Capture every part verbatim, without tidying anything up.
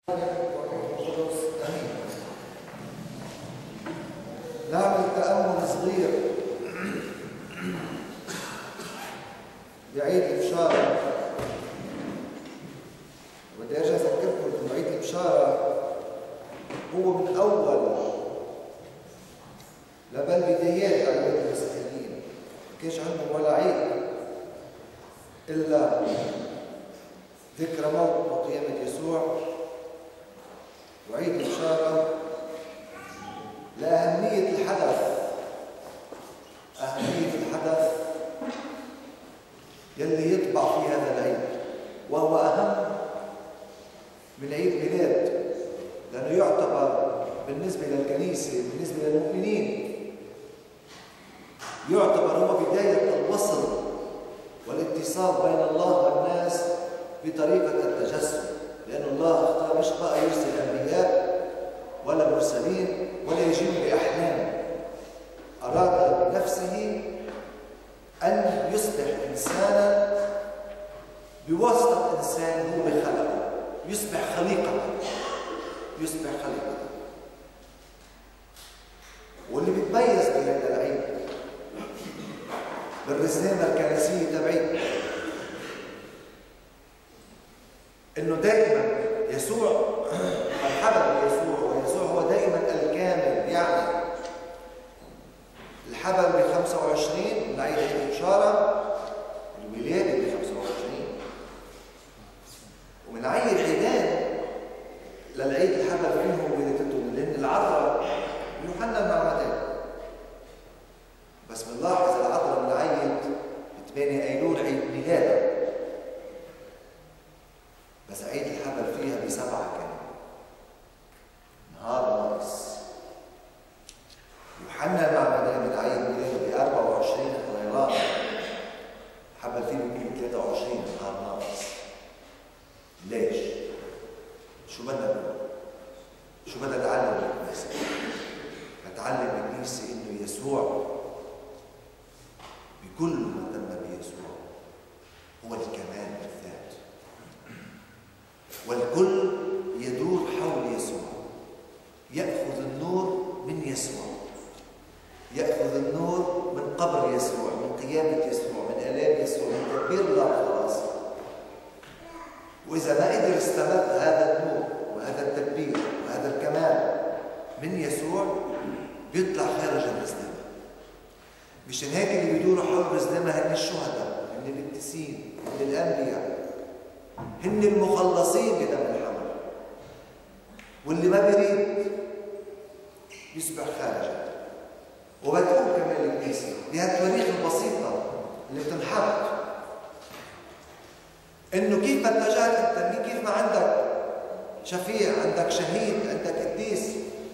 نعمل تأمل صغير بعيد البشارة. بدي ارجع اذكركم انه عيد البشارة هو من اول لبل بدايات اعياد المسيحيين، ما كانش عندهم ولا عيد الا ذكرى موت وقيامة يسوع. وعيد البشارة لأهمية الحدث، أهمية الحدث يلي يطبع في هذا العيد، وهو أهم من عيد ميلاد، لأنه يعتبر بالنسبة للكنيسة، بالنسبة للمؤمنين، يعتبر هو بداية الوصل والاتصال بين الله والناس بطريقة التجسد، لأن الله اختار مش بقى يرسل أنبياء ولا مرسلين ولا يجيب بأحلام، أراد بنفسه أن يصبح إنسانا بواسطة إنسان هو خلقه، يصبح خليقة، يصبح خليقة. واللي بيتميز بهذا العيد بالرزنامة الكنسية تبعيته إنه دائما يسوع الحبل بيسوع، ويسوع هو دائما الكامل. يعني الحبل ب خمسة وعشرين من عيد عيد البشارة، الولادة ب خمسة وعشرين، ومن عيد عيدان للعيد الحبل فيهم ولادته، لأن العذراء يوحنا المعمدان. بس بنلاحظ العذراء من عيد ثمانية أيلول عيد ميلادها، بس عيد الحبل فيها بسبعة كان نهار ناقص. يوحنا المعمدان من عيد ميلاده ب أربعة وعشرين طيران، الحبل فيه ب ثلاثة وعشرين نهار ناقص. ليش؟ شو بدنا نقول؟ شو بدنا نتعلم من الكنيسة؟ نتعلم الكنيسة إنه يسوع بكل ما تم بيسوع هو الكمال بالذات، والكل يدور حول يسوع، يأخذ النور من يسوع، يأخذ النور من قبر يسوع، من قيامة يسوع، من آلام يسوع، من تدبير الله خلاص. وإذا ما قدر استمد هذا النور وهذا التدبير وهذا الكمال من يسوع بيطلع خارج الرزنامة. مشان هيك اللي بيدوروا حول الرزنامة هن الشهداء، هن القديسين، هن الأنبياء، هن المخلصين بدم الحمل. واللي ما بيريد يصبح خارجا. وبتقول كمان الكنيسة بهالتواريخ البسيطة اللي بتنحط إنه كيف ما اتجهت أنت، كيف ما عندك شفيع، عندك شهيد، عندك قديس،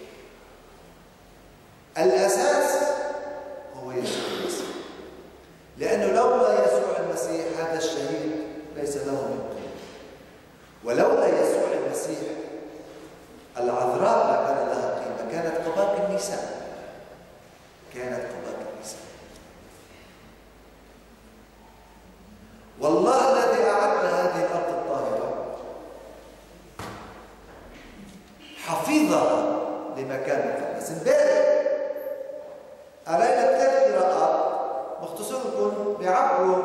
الأساس هو يسوع المسيح. لأنه لولا يسوع المسيح هذا الشهيد ليس له من قيمة، ولولا يسوع المسيح العذراء ما كان لها قيمة، كانت كباقي النساء، كانت كباقي النساء. والله الذي أعد هذه الأرض الطاهرة حفظها لمكان مقدس. امبارح قرينا ثلاث قراءات مختصر لكم بيعبروا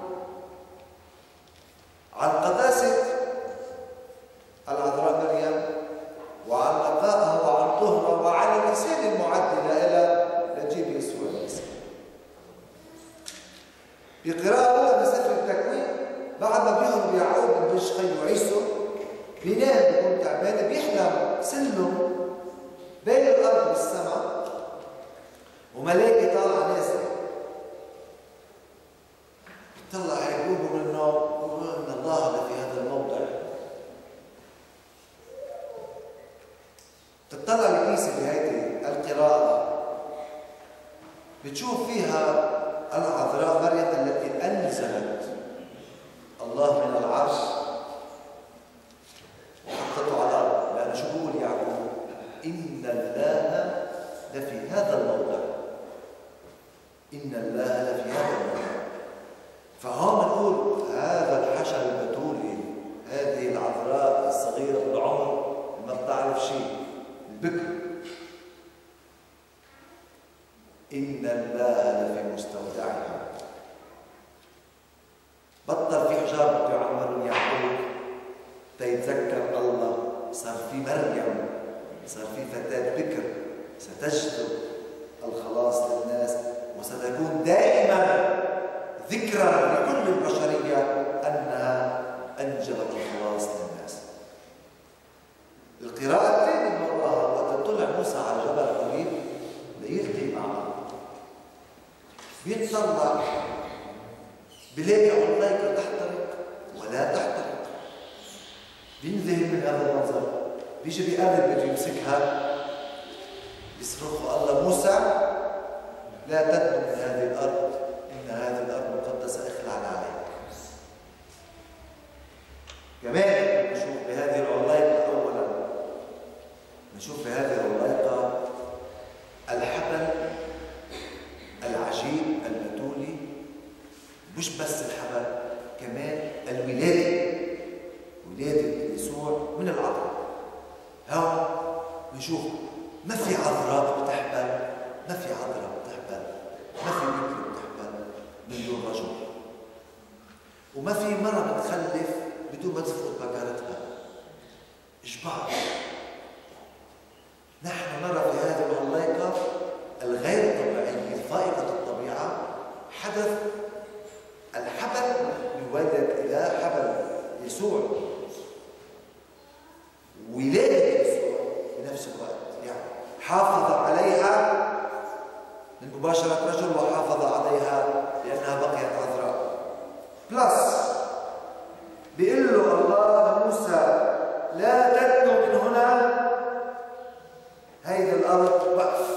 عن قداسة العذراء مريم وعن نقائها وعن طهرها وعن الإنسان المعد إلى نجيب يسوع المسيح. بقراءة أولى من سفر التكوين، بعد ما بيهرب يعقوب من بيش خيه عيسو، بينام بيكون تعبان، بيحلم سلم بين الأرض والسماء وملائكة طالعة نازلة. بيطلع يقوموا من النوم يقولوا إن الله في هذا الموضع. تطلع الكنيسة بهذه القراءة بتشوف فيها العذراء مريم التي أنزلت الله من العرش وحطته على الأرض. لأن شو بقول يعقوب؟ إن الله لفي هذا الموضع، إن الله لفي هذا الموضع. فهم نقول هذا الحشر البتولي، هذه العذراء الصغيرة بالعمر بيعرف شيء، البكر. إن الله لفي مستودعها. بطل في حجاب بده يعمر يعقوب تيتذكر الله، صار في مريم، صار في فتاة بكر ستجلب الخلاص للناس، وستكون دائما ذكرى لكل البشرية أنها أنجبت الخلاص للناس. القراءة الثانية اللي وراها وقت طلع موسى على جبل قريب ليلتقي مع الله، بيتطلع بلاقي علايقة تحترق ولا تحترق، بينذهل من هذا المنظر، بيجي بيقرب بده يمسكها، بيصرخوا الله موسى لا تدنو من هذه الأرض، إن هذه الأرض مقدسة اخلع عليك. كمان نشوف بهذه العلايقة أولا، نشوف بهذه العلايقة الحبل العجيب البتولي، مش بس الحبل، كمان الولادة، ولادة يسوع من العذراء. هون نشوف ما في عذراء بتحبل، ما في عذراء بتحبل، ما في بكر بتحبل من دون رجل، وما في مرة بتخلف بدون ما تفقد بكارتها. إشباع. نحن نرى في هذه العلايقة الغير طبيعية الفائقة الطبيعة حدث الحبل يولد إلى حبل يسوع، ولادة يسوع بنفس الوقت، يعني حافظ عليها من مباشرة رجل وحافظ عليها لأنها بقيت عذراء. بلس بيقول له الله لموسى لا تدنو من هنا، هيدي الأرض وقف،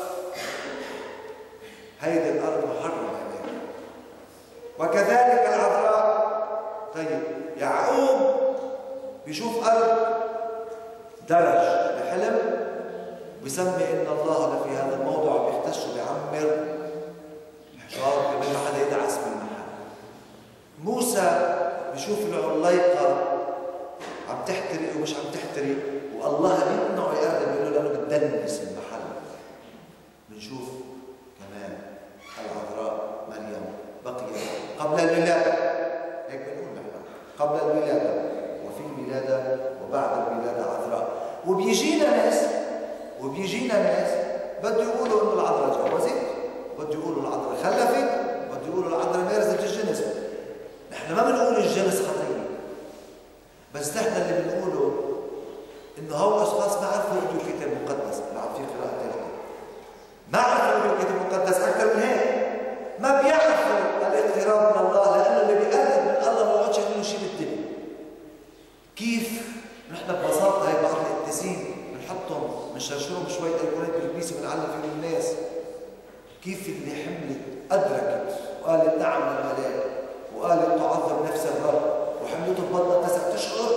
هيدي الأرض محرمة كمان، وكذلك العذراء. طيب يعقوب بيشوف أرض درج بحلم، بسمي إن الله لفي هذا الموضوع، بيختش بيعمر حجار كمان ما حدا يدعس بالمحل. موسى بيشوف العلايقة عم تحترق ومش عم تحترق، والله بيمنعه يقرب يقول له لأنه بتدنس المحل. بنشوف كمان العذراء مريم بقيت قبل الولادة، هيك بنقول نحن قبل الولادة وفي الولادة وبعد الولادة عذراء. وبيجينا ناس وبيجينا ناس بده يقولوا انه العذراء جوزت، بده يقولوا العذراء خلفت، بده يقولوا العذراء مارست الجنس. نحن ما بنقول الجنس خطية، بس نحن اللي بنقوله انه هؤلاء اشخاص ما عرفوا يقروا الكتاب المقدس. بعد في قراءة ثالثة ما عرفوا يقروا الكتاب المقدس اكثر من هيك، ما بيعرفوا الاقتراب من الله، لانه اللي بيقرب من الله ما بيقعدش يعمل له شيء بالدنيا. كيف نحن ببساطة هي بعض القديسين بنحطهم بنشرشرهم شوية ايقونات بالكنيسة وبنعلم فيهم الناس، كيف اللي حملت أدركت وقالت نعم للملاك وقالت تعظم نفس الرب وحملته ببطنها تسع أشهر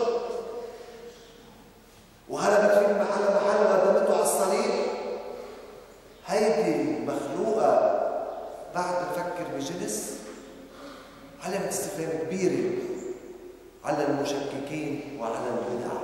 وهربت فيه من محل محل وقدمته على الصليب. هيدي مخلوقة بعد نفكر بجنس، علامة استفهام كبيرة على المشككين وعلى البدع.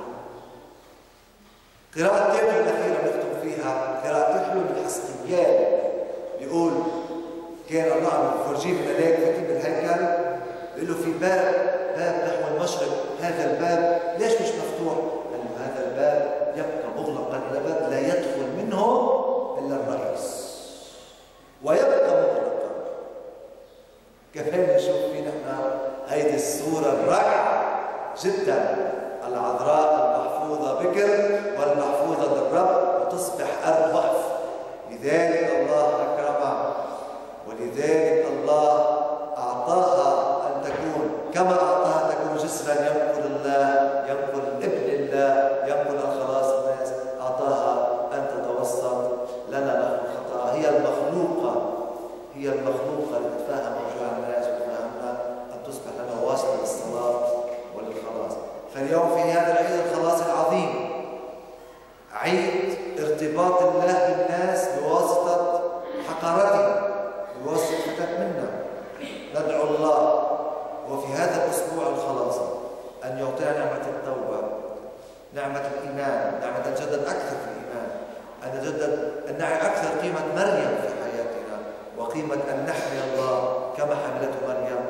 قراءة الثانية الأخيرة نختم فيها قراءة حلو من حسقيال، بيقول كان الله عم يفرجيه الملاك فاتين بالهيكل، بيقول له في باب باب نحو المشرق، هذا الباب ليش مش مفتوح؟ قال له هذا الباب يبقى مغلقا الى الابد لا يدخل منه الا الرئيس، ويبقى مغلقا. كفايه نشوف في نحن هيدي الصوره الرائعه جدا، العذراء المحفوظه بكر والمحفوظه للرب وتصبح ارض وقف. لذلك الله أكرمها، ولذلك الله أعطاها أن تكون كما أعطاها تكون جسرا ينقل الله، ينقل ابن الله، ينقل الخلاص الناس. أعطاها أن تتوسط لنا نحن الخطاة. هي المخلوقة هي المخلوقة اللي تتفاهم موضوع الناس وتفهمنا أن تصبح لنا واسطة للصلاة وللخلاص. فاليوم في هذا العيد الخلاص العظيم، عيد ارتباط الله بالناس بواسطة حقارته، بواسطة فتاة منا. ندعو الله وفي هذا الأسبوع الخلاص أن يعطينا نعمة التوبة، نعمة الإيمان، نعمة الجدد أكثر قيمة مريم في حياتنا وقيمة أن نحمل الله كما حملته مريم